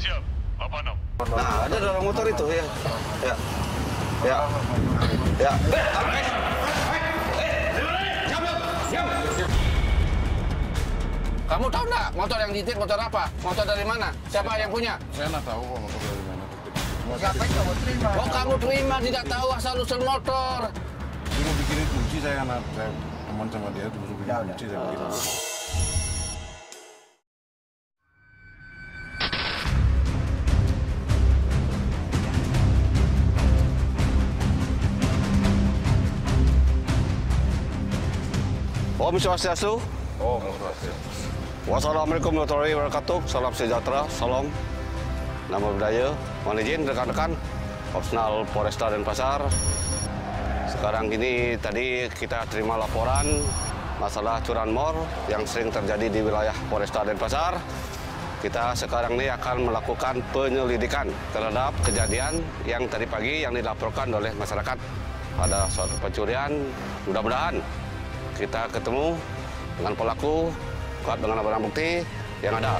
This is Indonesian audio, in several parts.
Siap, Bapak Nom. Nah, ada dorong motor itu ya. Ya. Ya. Ya. Kamu tahu nggak motor yang dititip motor apa? Motor dari mana? Siapa yang punya? Saya nggak tahu kok motor dari mana. Ngapain kamu terima? Oh, kamu terima tidak tahu asal usul motor. Suruh bikinin kunci saya kan, saya teman sama dia suruh bikin kunci saya bikin. Om Swastiastu. Oh, motor saya. Wassalamualaikum warahmatullahi wabarakatuh. Salam sejahtera, salam nama budaya. Mohon izin rekan-rekan Opsnal Polresta Denpasar. Sekarang ini tadi kita terima laporan masalah curanmor yang sering terjadi di wilayah Polresta Denpasar. Kita sekarang ini akan melakukan penyelidikan terhadap kejadian yang tadi pagi yang dilaporkan oleh masyarakat pada suatu pencurian. Mudah-mudahan kita ketemu dengan pelaku, kuat dengan barang bukti yang ada.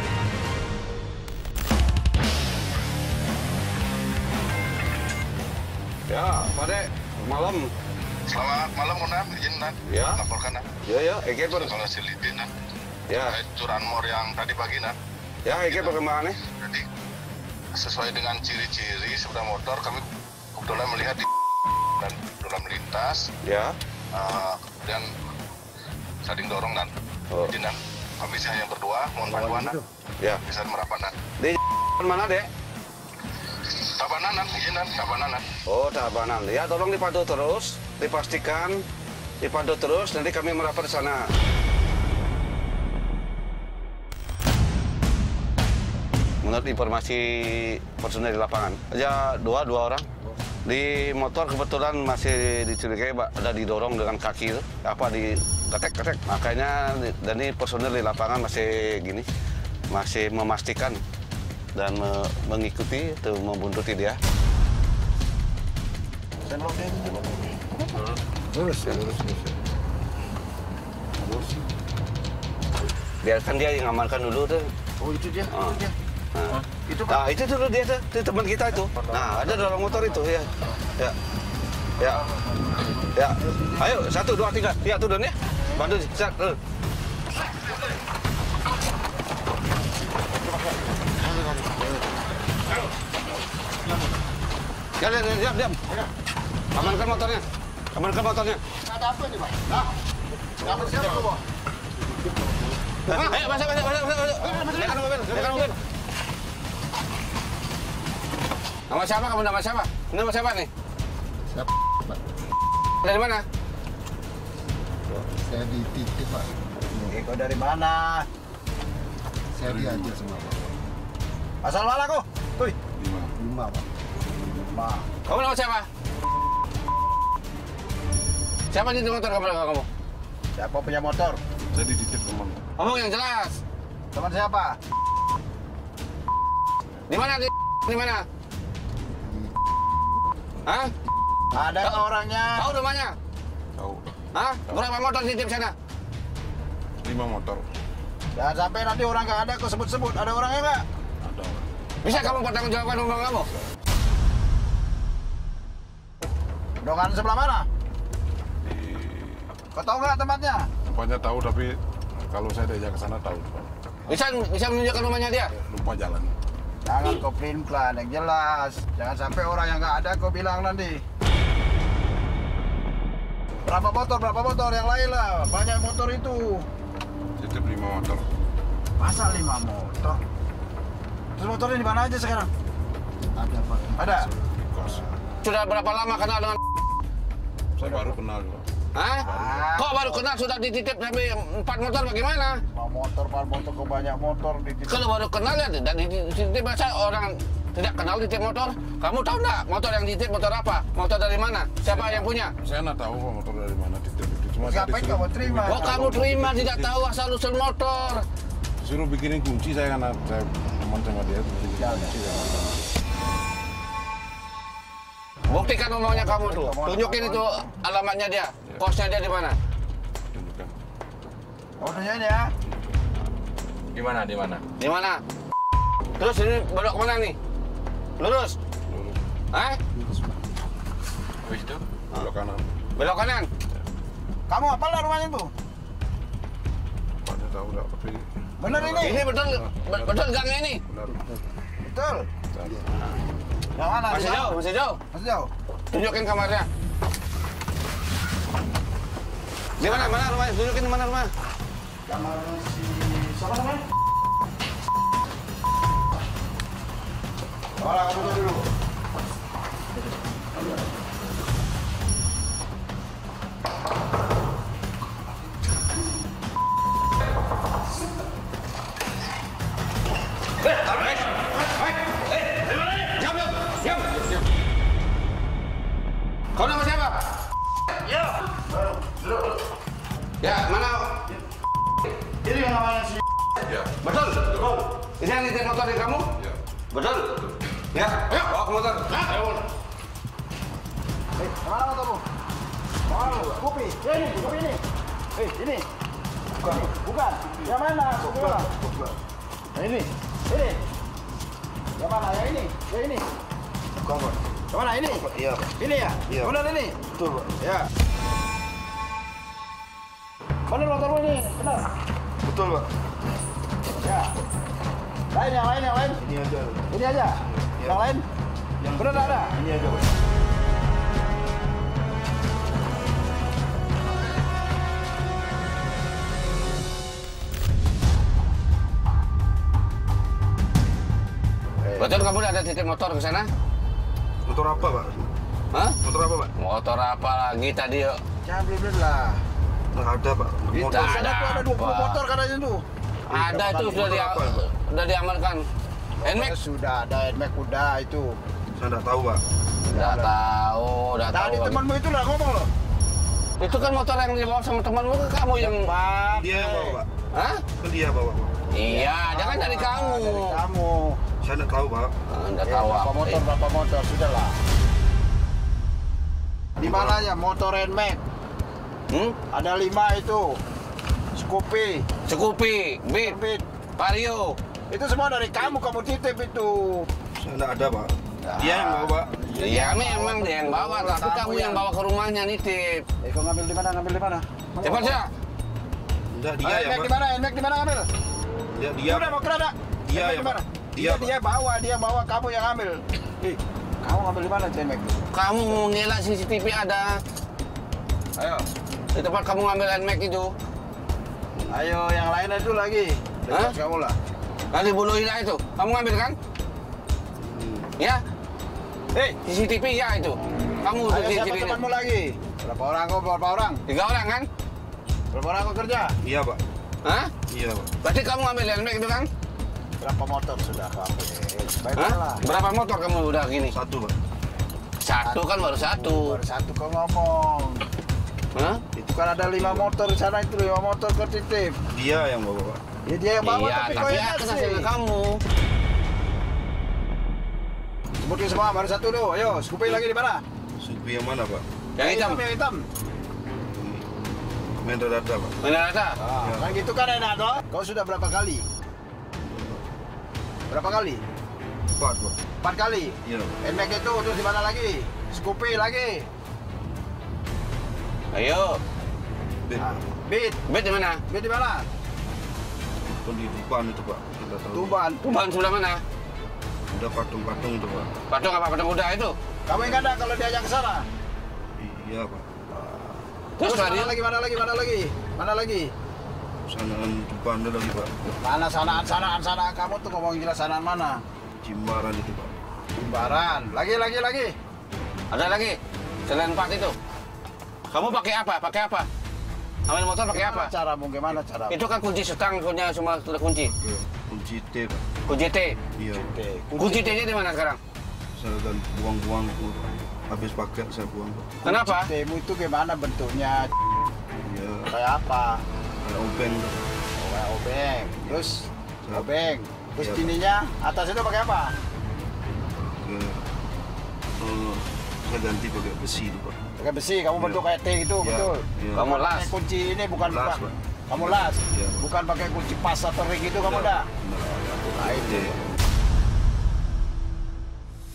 Ya, Pak Dek, malam. Selamat malam, Unan. Izin, Nan. Ya. Laporkan, Nan. Ya, Ege Kalau selidin, Nan. Ya, Curanmor yang tadi pagi, Nan. ya, Ege perkembangannya. Jadi, sesuai dengan ciri-ciri sepeda motor, kami kebetulan melihat di dan dalam lintas. Ya. Dan saling dorong, Nan. Oh. Izin, Nan. Kami hanya berdua, mohon bantuan, Nan. Ya. Bisa merapat, Nan. Di mana, Dek? Tabanan, Nan. Izin, Nan. Tabanan, Nan. Oh, Tabanan. Ya, tolong dipantau terus, dipastikan dipantau terus, nanti kami merapat ke sana. Menurut informasi personel di lapangan, aja dua orang. Di motor kebetulan masih dicurigai ada didorong dengan kaki itu, apa di ketek. Makanya dan ini personel di lapangan masih gini, masih memastikan dan mengikuti atau membuntuti dia. Lurus. Biarkan dia yang amankan dulu tuh. Oh, itu dia. Oh. Itu dia. Nah, Itu Pak. nah, itu dulu dia tuh, itu teman kita itu. Nah, ada dorong motor itu ya. Ya. Ya. Ya. Ayo, 1, 2, 3. Ya, turun ya. Bantu, set. Diam. Amankan motornya. Ada apa nih, Pak? Hah? Dapat siapa, Pak? Ayo, masuk. Dekat mobil. Nama siapa kamu? Nama siapa? Nama siapa nih? Siapa, Pak? Dari mana? Saya dititip, Pak. Kau dari mana? Saya diajar sama Pak. Asal mana kau? Tuh. 5, Pak. 5. Kamu nama siapa? Siapa di motor kamu? Siapa punya motor? Saya dititip teman. Ngomong yang jelas. Teman siapa? Di mana? Di mana? Hah? Ada nggak orangnya? Tahu rumahnya? Tahu. Hah? Berapa motor di sana? 5 motor. Jangan sampai nanti orang nggak ada, kau sebut-sebut. Ada orangnya nggak? Ada orang. Bisa kamu bertanggungjawabkan rumah kamu? Dongan sebelah mana? Di Kau tahu nggak tempatnya? tempatnya tahu tapi kalau saya diajak ke sana tahu. Bisa menunjukkan rumahnya dia? Lupa jalan. Jangan kau plan yang jelas. Jangan sampai orang yang nggak ada kau bilang nanti. Berapa motor yang lain lah. Banyak motor itu. Titip 5 motor. Masa 5 motor? Terus motornya di mana aja sekarang? Ada, Pak. Ada? Di kos. Sudah berapa lama kenal dengan... Saya baru kenal juga. Hah? Kok baru kenal sudah dititip sampai 4 motor bagaimana? 5 motor, 4 motor, kau banyak motor di Kalau baru kenal ya dan dititip masa orang tidak kenal dititip motor? Kamu tahu nggak motor yang dititip motor apa? Motor dari mana? Siapa yang punya? Saya nggak tahu kok motor dari mana dititip. Cuma saya Ngapain disuruh kamu terima? Oh, kamu terima tidak tahu asal usul motor. Suruh bikinin kunci saya kan, saya teman sama dia suruh bikinin kunci. Buktikan rumahnya kamu tuh. Tunjukin itu alamatnya dia. Kosnya dia di mana? Tunjukkan. Motornya ini ya. Di mana? Terus ini belok kemana nih? Lurus? Hah? Habis itu belok kanan. Belok kanan? Kamu apalah rumahnya tuh? Bapaknya tahu nggak, tapi Bener ini? Ini betul gangnya ini? benar. Betul. Yang mana? Masih jauh, masih jauh. Masih jauh. Tunjukin kamarnya. Di mana rumahnya? Tunjukin di mana rumah. Kamar si siapa namanya? Orang kamu tuh dulu. Kau nama siapa? Ya. Ya, mana? Ini yang namanya si. Ya. Betul? Betul. Ini yang nyetir motor di kamu? Ya. Betul? Ya, ayo bawa ke motor. Kemana motormu? Mana? Kopi. Ya ini, kopi ini. Ini. Bukan. Yang mana? Kopi mana? Yang ini. Yang mana? Yang ini. Yang ini. Bukan, Pak. Yang mana? Ini? Iya. Ini ya? Iya. Benar ini? Betul, Pak. Ya. Benar motormu ini? Benar? Betul, Pak. Ya. Yang lain. Ini aja. Ini aja? Ya. Yang lain? Yang benar ada? Ini aja, Pak. Betul kamu udah ada titip motor ke sana? Motor apa, Pak? Hah? Motor apa, Pak? Motor apa lagi tadi yuk? Jangan belum lah. Nggak ada, Pak. Kita Motor. ada Sana tuh ada 20 apa? motor katanya tuh. Ada itu sudah diamankan. NMAX? Sudah ada NMAX udah itu. Saya nggak tahu, Pak. Udah tahu. Tadi temanmu itu lah ngomong loh. Itu kan motor yang dibawa sama temanmu, kamu yang... Dia yang bawa, Pak. Hah? Kan dia bawa, Pak. Iya, jangan dari kamu. Dari kamu. Saya nggak tahu, Pak. Anda tahu apa? Berapa motor sudahlah. Di mananya motor NMAX? Ada 5 itu. Scoopy, Beat, Beat. Vario. Itu semua dari kamu titip itu. Saya nggak ada, Pak. Dia yang bawa, Pak. Iya, memang dia yang bawa, tapi kamu yang bawa ke rumahnya nitip. Kau ngambil di mana? Cepat ya. Enggak, dia yang, NMAX Pak. di mana? NMAX di mana ngambil? Dia. Udah mau kerada. Dia NMAX yang, di mana? Pak. Dia, Pak. Dia bawa kamu yang ambil. Kamu ngambil di mana NMAX? Kamu mengelak CCTV ada. Ayo. Di tempat kamu ngambil NMAX itu. Ayo yang lain itu lagi. Hah? Dekat kamu lah. Nanti bulu hilang itu. Kamu ngambil kan? Ya? CCTV ya itu. Kamu Ayo siapa ciri-cirinya. temanmu lagi? Berapa orang kau? Berapa orang? 3 orang kan? Berapa orang kau kerja? Iya, Pak. Hah? Iya, Pak. Berarti kamu ngambil NMAX itu kan? Berapa motor sudah kau ambil? Hah? Baiklah. Berapa motor kamu udah gini? 1, Pak. Satu kan baru satu. Baru satu kau ngomong. Hah? Itu kan ada 5 motor di sana itu 5 motor kau titip. Dia yang bawa, Pak. Ya dia yang bawa Iya, tapi kau tapi yang aku kasih. kasih ke kamu. Sebutin semua baru satu dulu. Ayo, skupin lagi di mana? Supi yang mana, Pak? Yang hitam. Yang hitam. Main data, Pak. Benar ada? Ah, kan gitu kan enak toh? Kau sudah berapa kali? Berapa kali? 4, Pak. 4 kali. Iya. NMAX itu terus di mana lagi? Skupin lagi. Ayo. Bit. Beat. Bet di mana? Beat di mana? Itu di depan itu, Pak. Saya nggak tahu. Tuban. Tuban sebelah mana? Udah patung-patung itu, Pak. Patung apa? Patung kuda itu? Kamu yang ada kalau diajak ke sana. Iya, Pak. Terus mana tadi? lagi? Mana lagi? Sanaan depan ada lagi, Pak. Mana sanaan kamu tuh ngomong jelas sanaan mana? Jimbaran itu, Pak. Jimbaran. Lagi. Ada lagi? Selain 4 itu? Kamu pakai apa? Ambil motor pakai apa? Gimana cara? Itu kan kunci setang punya semua sudah kunci. Oke. Kunci T, Pak. Kunci T. Iya. Kunci T-nya di mana sekarang? Saya kan buang-buang itu, Pak. Habis pakai saya buang, Pak. Kenapa? Temu itu gimana bentuknya? Iya. Kayak apa? Kayak obeng, Pak. Kayak obeng. Terus obeng. Terus Iya, ininya atas itu pakai apa? Ke, saya ganti pakai besi itu, Pak. Pakai besi. Kamu Iya. bentuk kayak T gitu, Iya. betul. Iya. Kamu las. Pakai kunci ini bukan Las, bukan. Pak. Kamu las. Iya. Bukan pakai kunci pas atau ring gitu kamu Iya. dah. Nah, Lain T. deh.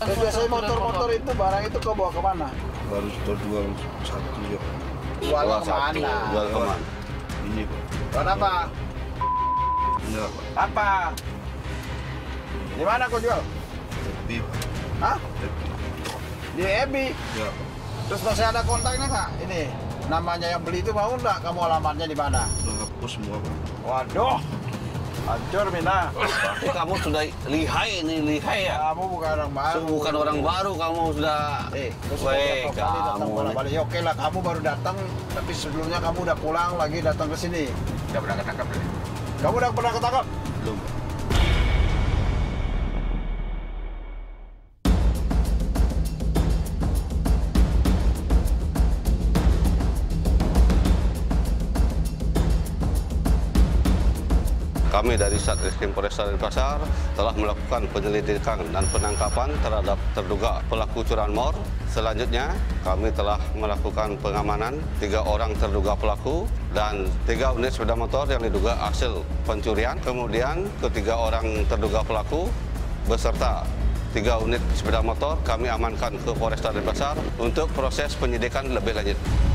Terus biasanya motor-motor itu barang itu kau bawa kemana? Baru terjual satu ya. Jual Satu. kemana? Jual kemana? Ini Pak. Buat apa? Enggak Pak. Apa? Di mana kau jual? Tapi Hah? Di Ebi. ya Terus masih ada kontaknya nggak? Ini namanya yang beli itu mau nggak? Kamu alamatnya di mana? menghapus semua Pak. Waduh, hancur Mina. Berarti kamu sudah lihai ya? Kamu bukan orang baru. Bukan orang baru, kamu sudah... Terus Weh, beberapa kali datang kamu bolak-balik. Ya, oke lah, kamu baru datang, tapi sebelumnya kamu udah pulang lagi datang ke sini. Udah pernah ketangkap belum? Kamu udah pernah ketangkap? Belum Pak. Kami dari Satreskrim Polresta Denpasar telah melakukan penyelidikan dan penangkapan terhadap terduga pelaku curanmor. Selanjutnya, kami telah melakukan pengamanan 3 orang terduga pelaku dan 3 unit sepeda motor yang diduga hasil pencurian. Kemudian, ketiga orang terduga pelaku beserta 3 unit sepeda motor kami amankan ke Polresta Denpasar untuk proses penyidikan lebih lanjut.